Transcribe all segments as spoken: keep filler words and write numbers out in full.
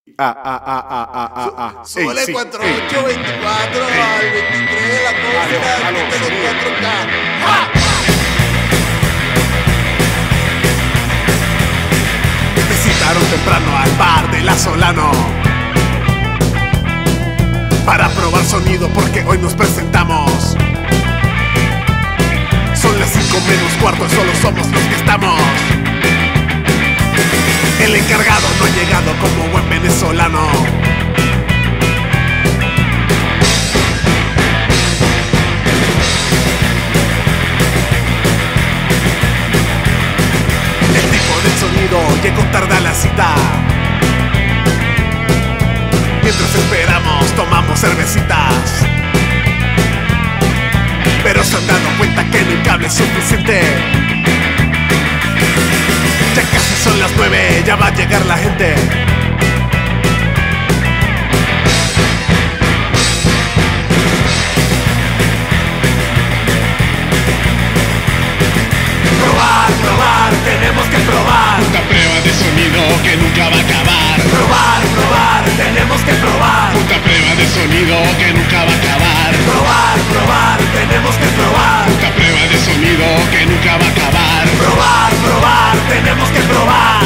Ah, ah, ah, ah, ah, ah, ah. Súbele sí, cuatro ey. ocho veinticuatro al veintitrés de la cosa, Aló, aló, quítale sonido. cuatro K. ¡Ja! Me citaron temprano al bar de La Solano para probar sonido porque hoy nos presentamos. Son las cinco menos cuarto y solo somos los que estamos. El encargado no ha llegado como buen venezolano. El tipo del sonido llegó tarde a la cita. Mientras esperamos tomamos cervecitas, pero se han dado cuenta que no el cable es suficiente. Ya casi son las nueve, ya va a llegar la gente. Probar, probar, tenemos que probar. Puta prueba de sonido que nunca va a acabar. Probar, probar, tenemos que probar. Puta prueba de sonido que nunca va a acabar. Probar, probar, tenemos que probar. Puta prueba de sonido que nunca va a acabar. Probar, probar, tenemos que probar.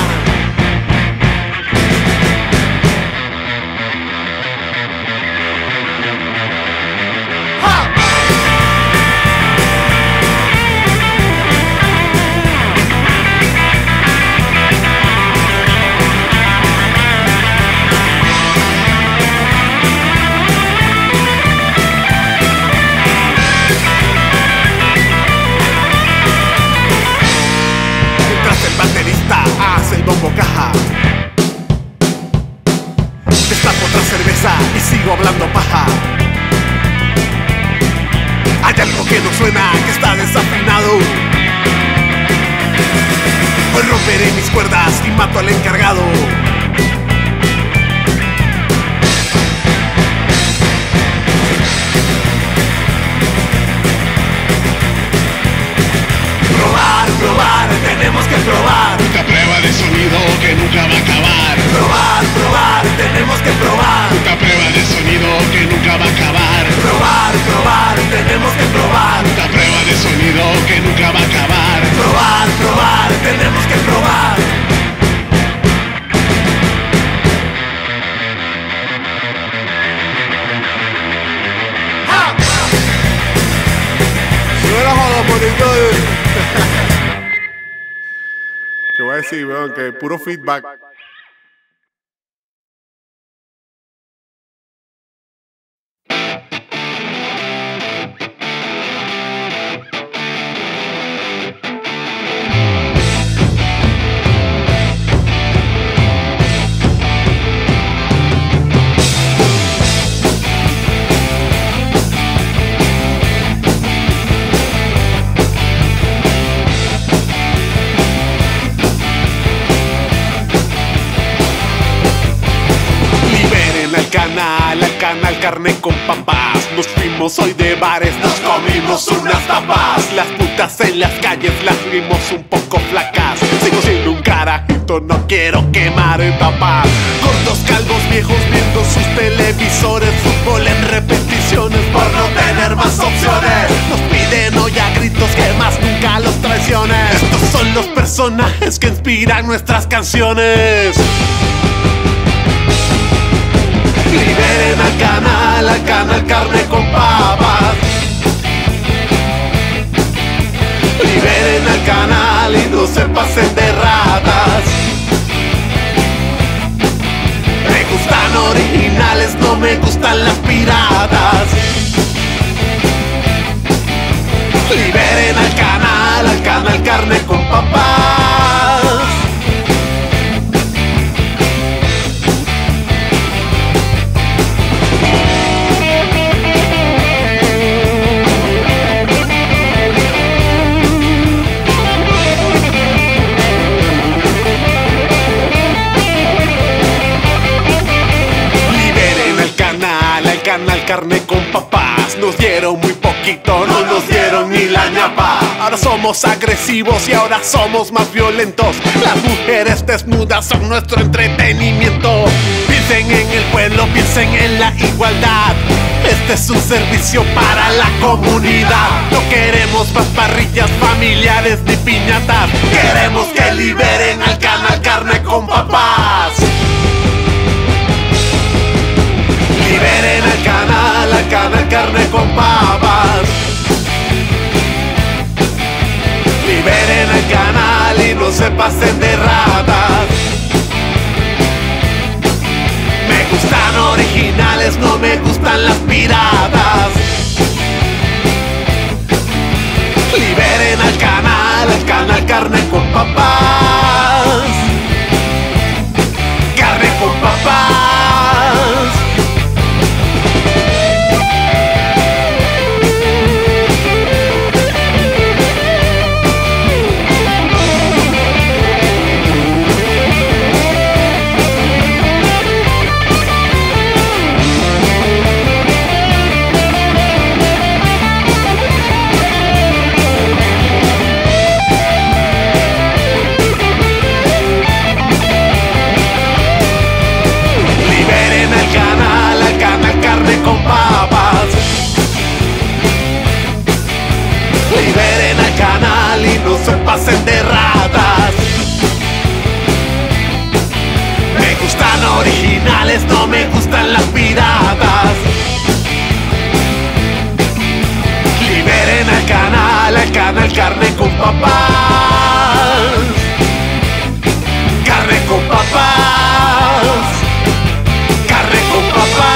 Hace el bombo caja, destapo otra cerveza y sigo hablando paja. Hay algo que no suena, que está desafinado. Hoy romperé mis cuerdas y mato al encargado. Probar, probar, tenemos que probar. Puta prueba de sonido que nunca va a acabar. Probar, probar, tenemos que probar. Puta prueba de sonido que nunca va a acabar. Probar, probar, tenemos que probar. Puta prueba de sonido que nunca va a acabar. Probar, probar, tenemos que probar. ¡Ja! Sube la joda, monitor. Te voy a decir, weón, que puro feedback. Canal, al canal carne con papas. Nos fuimos hoy de bares, nos comimos unas tapas. Las putas en las calles las vimos un poco flacas. Sigo siendo un carajito, no quiero quemar etapas. Gordos calvos viejos viendo sus televisores, fútbol en repeticiones por no tener más opciones. Nos piden hoy a gritos que más nunca los traiciones. Estos son los personajes que inspiran nuestras canciones. Liberen al canal, al canal carne con papas. Liberen al canal y no se pasen de ratas. Me gustan originales, no me gustan las piratas. Liberen al canal, al canal carne con papas. Canal carne con papas. Nos dieron muy poquito, no nos dieron ni la ñapa. Ahora somos agresivos y ahora somos más violentos. Las mujeres desnudas son nuestro entretenimiento. Piensen Este es un servicio para la comunidad. No queremos más parrillas familiares ni piñatas. Queremos que liberen al canal Carne con Papas. Liberen al canal, al canal Carne con Papas. Liberen al canal y no se pasen de ratas. Me gustan originales, no me gustan las piratas. Liberen al canal, al canal Carne con Papas. Carne con Papas. Con papas. Liberen al canal y no se pasen de ratas. Me gustan originales, no me gustan las piratas. Liberen al canal, al canal Carne con Papas. Carne con Papas. Carne con Papas.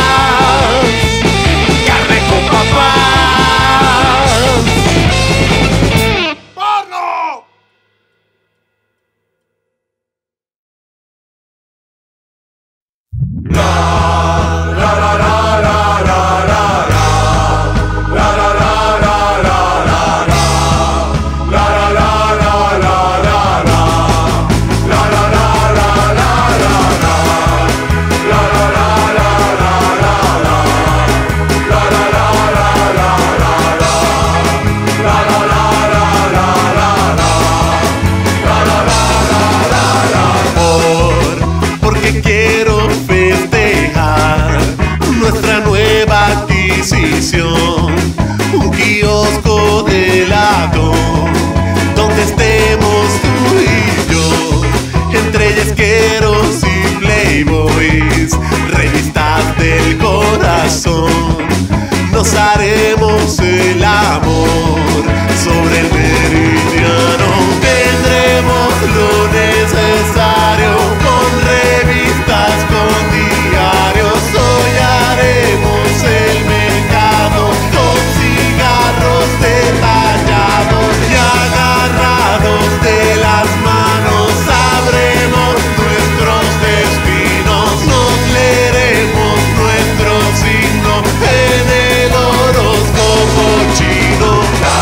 Un kiosco de helado donde estemos tú y yo, entre yesqueros y playboys, revistas del corazón. Nos haremos el amor sobre el meridiano. Tendremos lo necesario con revistas, con diarios. Hoy haremos el mercado con cigarros detallados y agarrados de las manos. Sabremos nuestros destinos, nos leeremos nuestro signo en el horóscopo chino.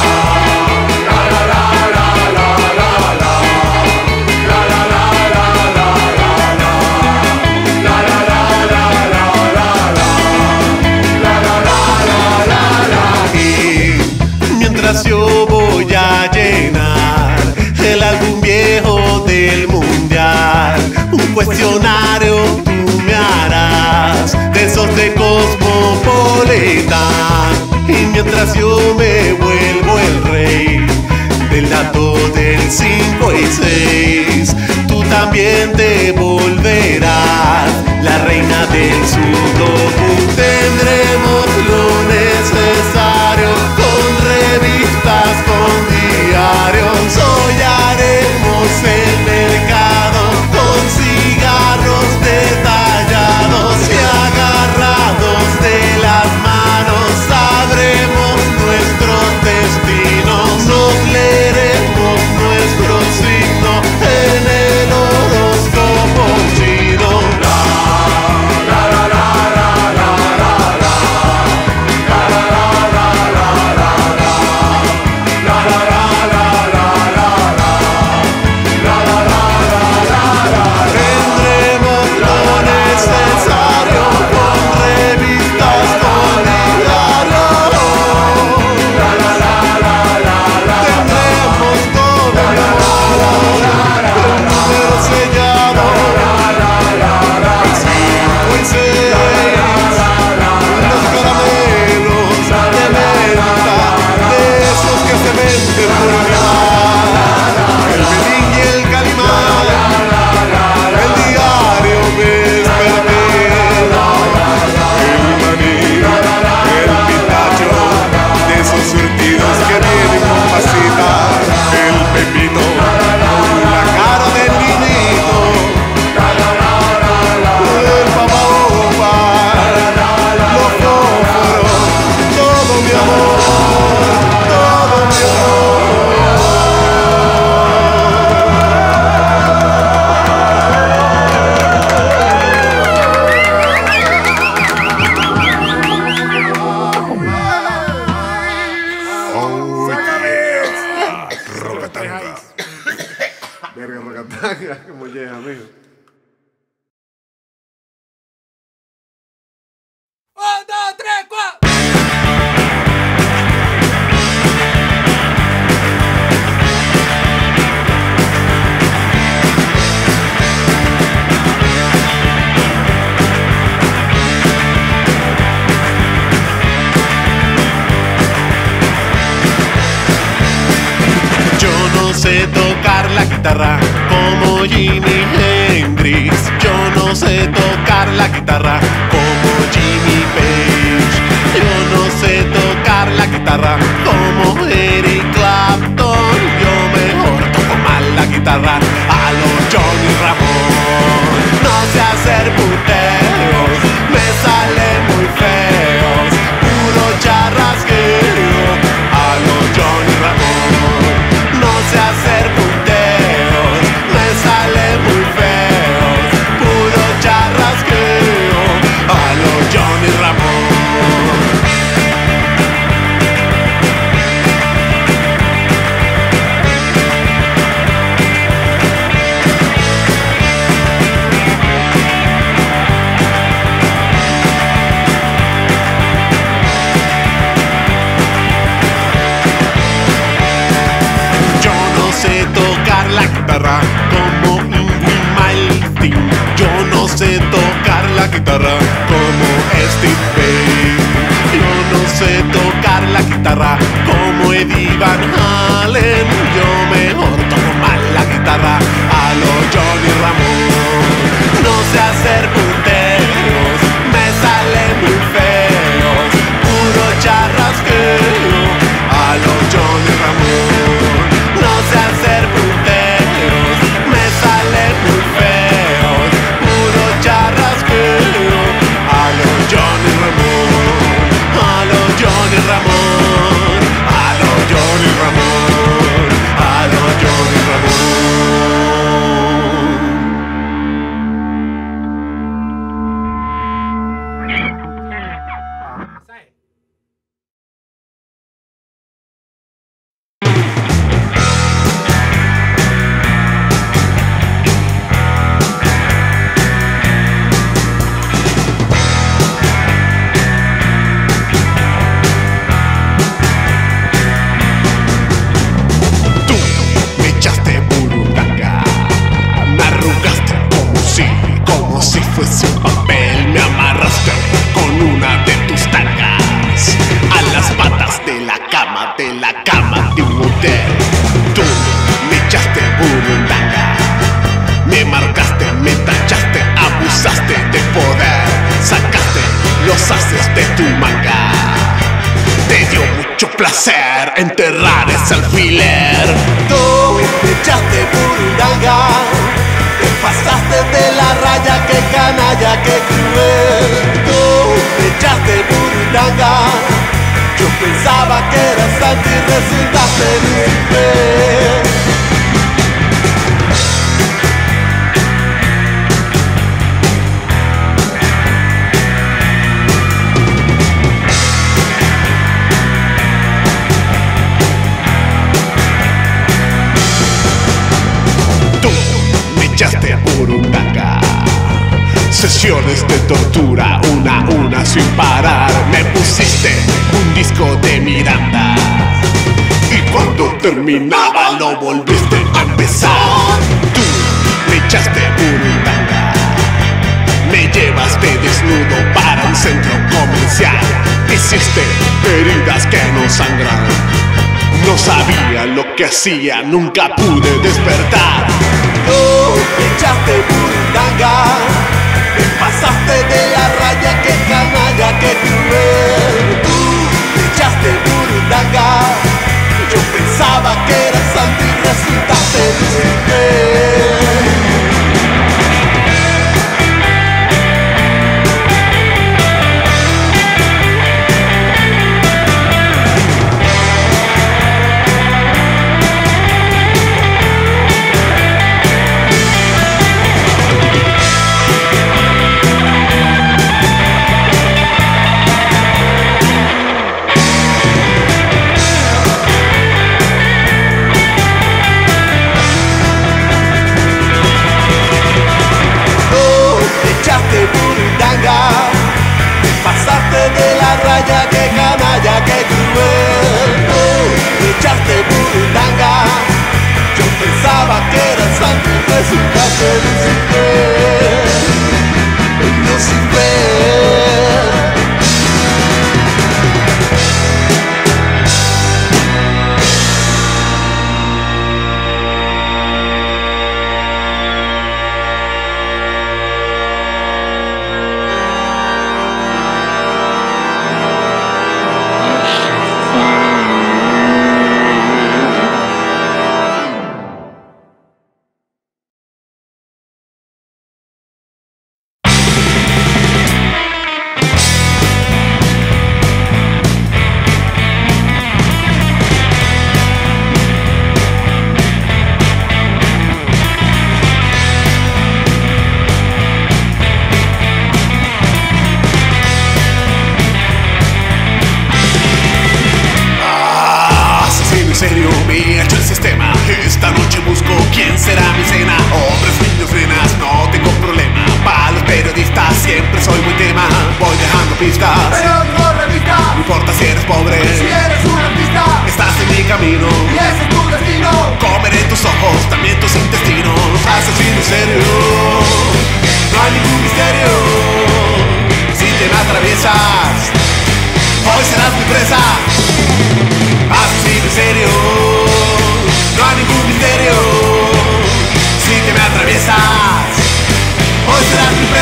Yo voy a llenar el álbum viejo del mundial. Un cuestionario tú me harás de esos de Cosmopolitan. Y mientras yo me vuelvo el rey del dato del cinco y seis, tú también te volverás la reina del sudoku. Tendremos lo necesario con revistas, con diarios. Hoy haremos el mercado con cigarros detallados y agarrados de las manos. Sabremos nuestros destinos, nos leeremos nuestro signo en el horóscopo chino. La, la, la, la. tocar la guitarra como Jimi Hendrix. Yo no sé tocar la guitarra como Jimmy Page. Yo no sé tocar la guitarra como Eric Clapton. Yo mejor toco mal la guitarra a lo Johnny Ramón. No sé hacer puteos, me salen muy feos, puro charrasqueo a lo Johnny Ramón. No sé hacer puteos, me salen muy feos, puro charrasqueo a lo Johnny Ramón. La guitarra como Ingrid Malmsteen. Yo no sé tocar la guitarra como Steve Vai. Yo no sé tocar la guitarra como Eddie Van Halen. Yo mejor toco mal la guitarra a lo Johnny Ramón. No sé hacer punteros, me salen muy feos, puro charrasqueo a lo Johnny Ramón. No sé hacer punteros, me salen muy feos, puro charrasqueo a lo Johnny Ramón, a lo Johnny Ramón, a lo Johnny Ramón, a lo Johnny Ramón. Placer enterrar ese alfiler. Tú me echaste burundanga, te pasaste de la raya, que canalla, que cruel. Tú me echaste burundanga, yo pensaba que eras santo y resultaste libre. Echaste burundanga, sesiones de tortura, una a una sin parar. Me pusiste un disco de Miranda y cuando terminaba lo volviste a empezar. Tú me echaste burundanga, me llevaste desnudo para un centro comercial. Hiciste heridas que no sangran, no sabía lo que hacía, nunca pude despertar. Tú me echaste burundanga, te pasaste de la raya, que canalla, que cruel. Tú me echaste burundanga, yo pensaba que eras santo y resultaste libre.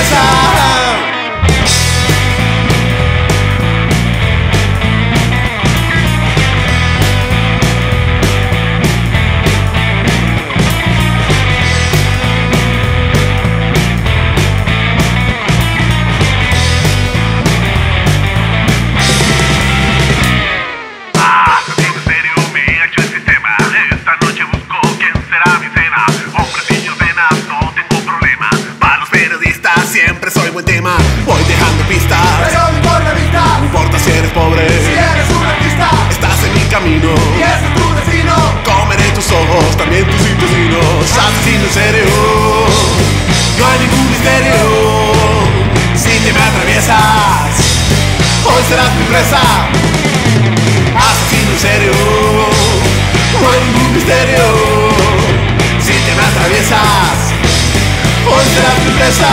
presa. Siempre soy buen tema, voy dejando pistas. Pero no importa vista, No importa si eres pobre, si eres un artista, estás en mi camino. y ese es tu destino. Comeré tus ojos, también tus intestinos. Asesino en serio, no hay ningún misterio. Si te me atraviesas, hoy serás mi presa. Asesino en serio, no hay ningún misterio. Si te me atraviesas, hoy serás mi presa.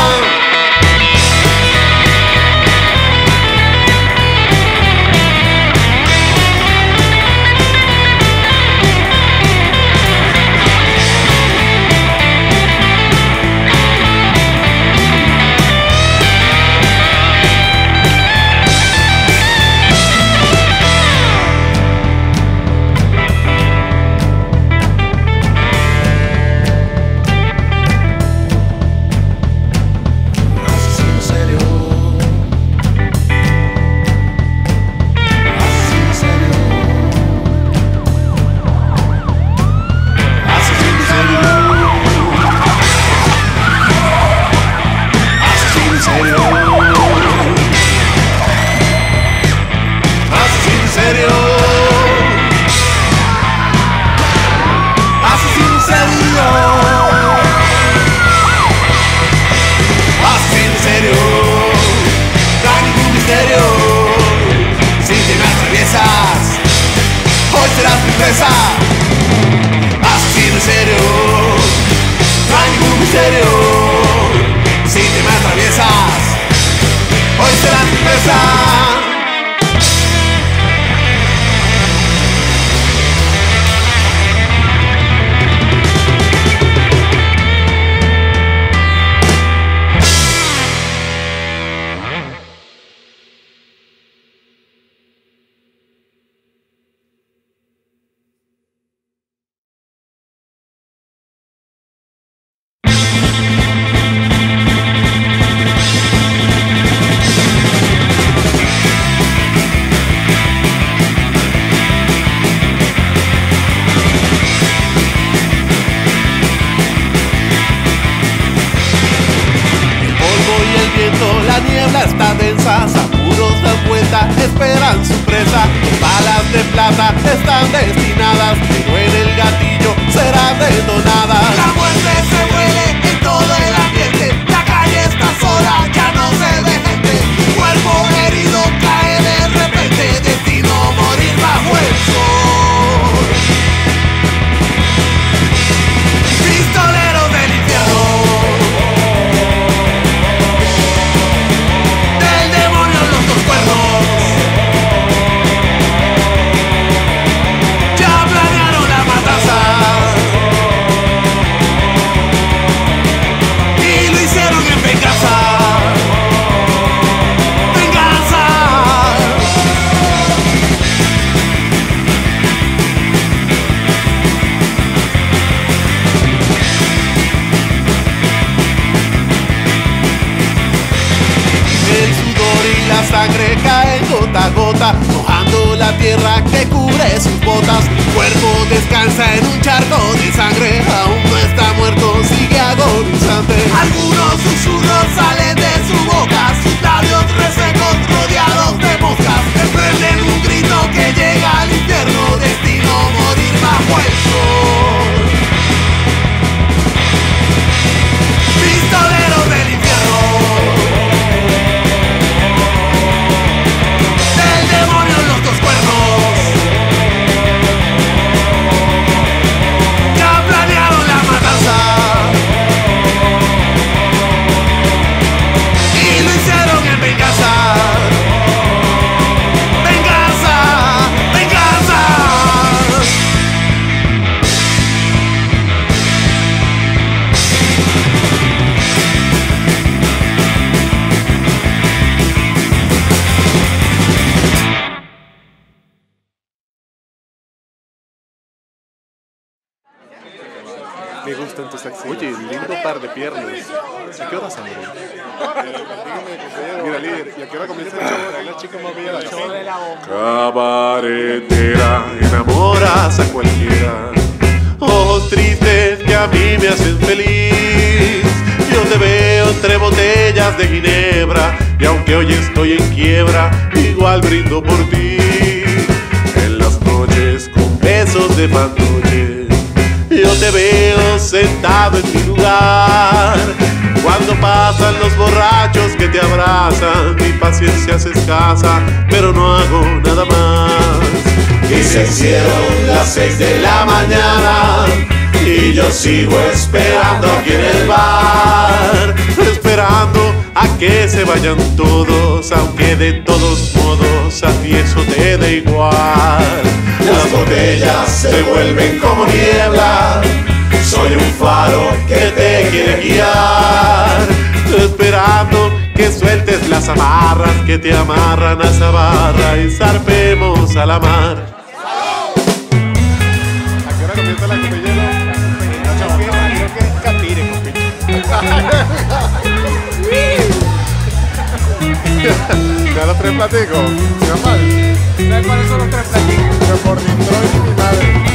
Asesino en serio, no hay ningún misterio. Si te me atraviesas, hoy serás mi presa. La niebla está densa, zapuros dan vuelta, esperan su presa. Balas de plata están destinadas, pero en el gatillo serán detonadas. La muerte se huele en todo el ambiente, la calle está sola, ya no se ve gente. Cuerpo herido cae de repente, destino morir bajo el sol. Pistoleros del infierno, la sangre cae gota a gota, mojando la tierra que cubre sus botas. Cuerpo descansa en un charco de sangre, aún no está muerto, sigue agonizante. Algunos susurros salen de su boca, sus labios resecos rodeados de moscas. Emprenden un grito que llega al infierno, destino morir bajo el sol. Pistoleros del infierno, demonio en los dos cuernos, ya planearon la matanza. acento sexy. Oye, lindo par de piernas. ¿A qué hora sale? Mira, líder, ¿y a qué hora comienza el show? Ahí las chicas más bellas. El show de la bomba. Cabaretera, enamoras a cualquiera. Ojos tristes que a mí me hacen feliz. Yo te veo entre botellas de ginebra, y aunque hoy estoy en quiebra, igual brindo por ti. En las noches con besos de fantoche, yo te veo sentado en mi lugar. Cuando pasan los borrachos que te abrazan, mi paciencia es escasa, pero no hago nada más. Y se hicieron las seis de la mañana, y yo sigo esperando aquí en el bar. Esperando a que se vayan todos, aunque de todos modos a ti eso te da igual. Las botellas se vuelven como niebla, soy un faro que te quiere guiar. Esperando que sueltes las amarras que te amarran a esa barra y zarpemos a la mar. ¿A qué hora comienza la copillera? Creo que es Catire, ¿me da los tres platicos? ¿Sabes cuáles son los tres platicos? Pero por Detroit y mi madre.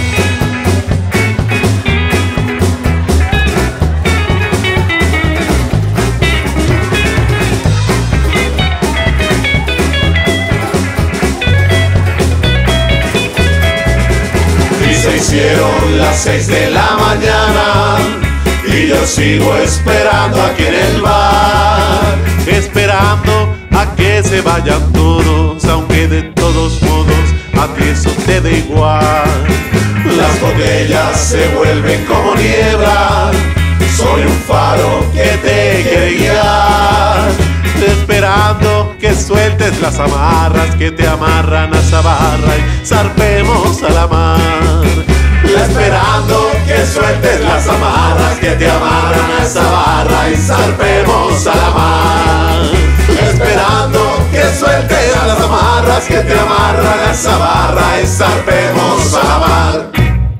Se hicieron las seis de la mañana, y yo sigo esperando aquí en el bar. Esperando a que se vayan todos, aunque de todos modos a ti eso te da igual. Las botellas se vuelven como niebla, soy un faro que te quiere guiar. Esperando que sueltes las amarras que te amarran a esa barra y zarpemos a la mar. Esperando que sueltes las amarras que te amarran a esa barra y zarpemos a la mar. Esperando que sueltes las amarras que te amarran a esa barra y zarpemos a la mar.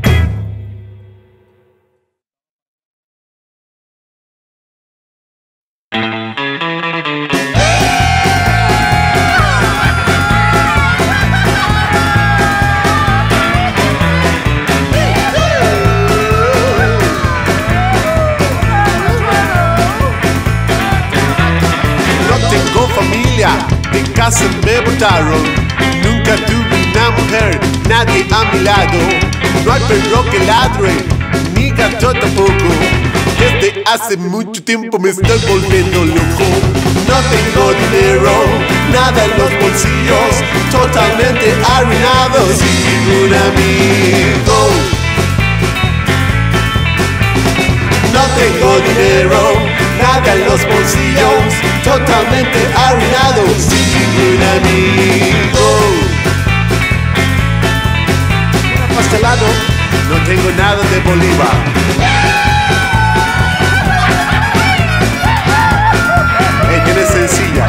De casa me botaron, nunca tuve una mujer, nadie a mi lado. No hay perro que ladre, ni gato tampoco. Desde hace mucho tiempo me estoy volviendo loco. No tengo dinero, nada en los bolsillos, totalmente arruinado, sin ningún amigo. No tengo dinero, nada en los bolsillos, totalmente arruinado, sin ningún amigo. Pastelado, no tengo nada de Bolívar. Hey, tienes sencilla.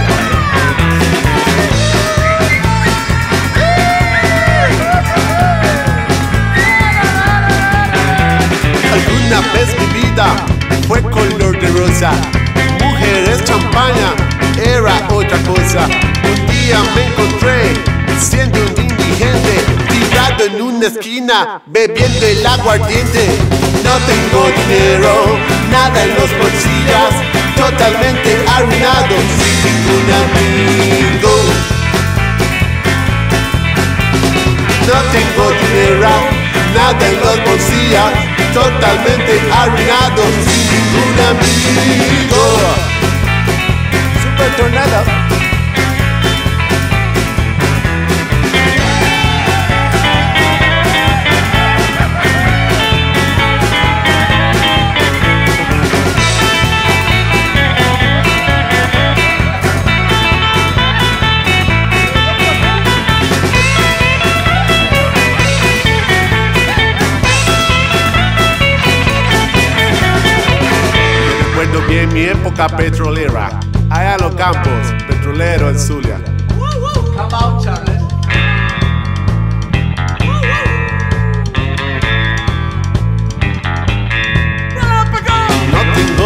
Alguna vez mi vida fue color de rosa, mujeres, champaña, era otra cosa. Un día me encontré siendo un indigente, tirado en una esquina, bebiendo el aguardiente. No tengo dinero, nada en los bolsillos, totalmente arruinado, sin ningún amigo. No tengo dinero, nada en los bolsillos, totalmente arruinado, sin ningún amigo. Super Tornado. Recuerdo bien mi época petrolera, allá en los campos, petrolero en Zulia. Come out, Charles.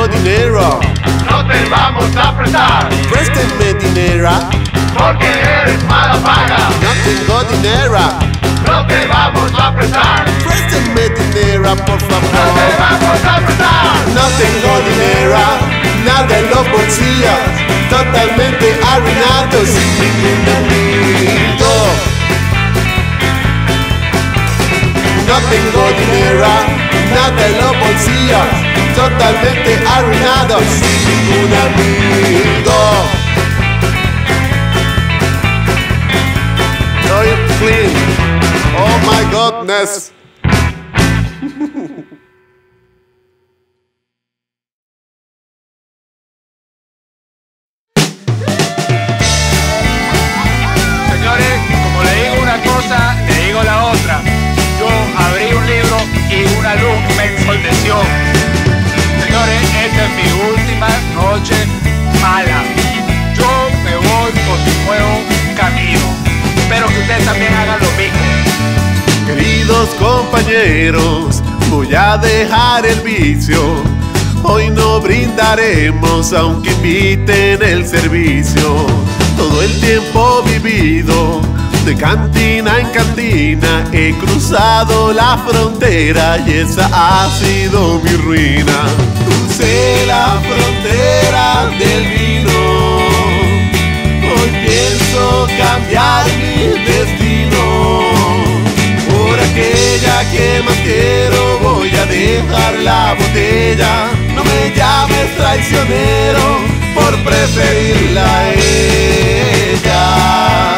tengo dinero. No te vamos a prestar, Préstenme dinero. porque eres mala paga. No tengo dinero. No te vamos a prestar, Préstenme dinero, por no te favor. vamos a prestar. No tengo dinero, nada en los bolsillos, totalmente arruinado sin ningún amigo. No tengo dinero, nada en los bolsillos, totalmente arruinado sin ningún amigo. Soy clean, oh my goodness. Señores, como le digo una cosa, le digo la otra. Yo abrí un libro y una luz me ensoldeció. Señores, esta es mi última noche mala. Yo me voy por un nuevo camino. Espero que ustedes también hagan lo mismo. Queridos compañeros, voy a dejar el vicio. Hoy no brindaremos aunque inviten el servicio. Todo el tiempo vivido, de cantina en cantina, he cruzado la frontera y esa ha sido mi ruina. Crucé la frontera del vino, hoy pienso cambiar mi destino. Por aquella que más quiero voy a dejar la botella. No me llames traicionero por preferirla a ella.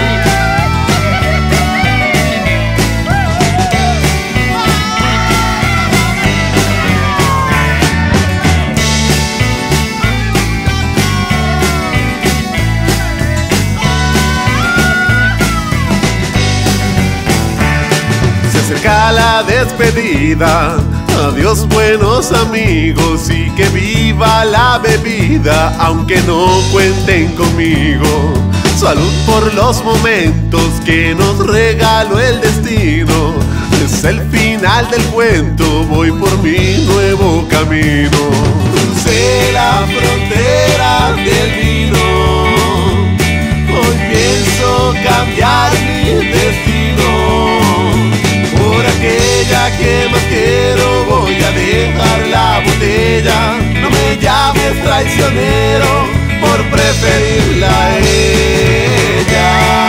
Se acerca la despedida. Adiós buenos amigos y que viva la bebida, aunque no cuenten conmigo. Salud por los momentos que nos regaló el destino. Es el final del cuento, voy por mi nuevo camino. Crucé la frontera del vino, hoy pienso cambiar mi destino. Por aquella que más quiero voy a dejar la botella. No me llames traicionero por preferirla a ella.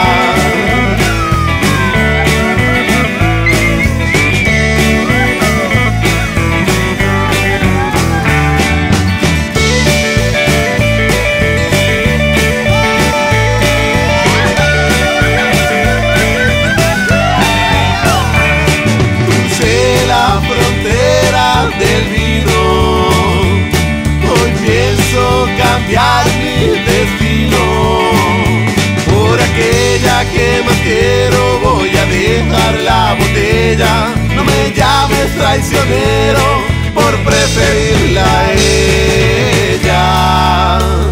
Del vino, hoy pienso cambiar mi destino. Por aquella que más quiero voy a dejar la botella. No me llames traicionero por preferirla a ella.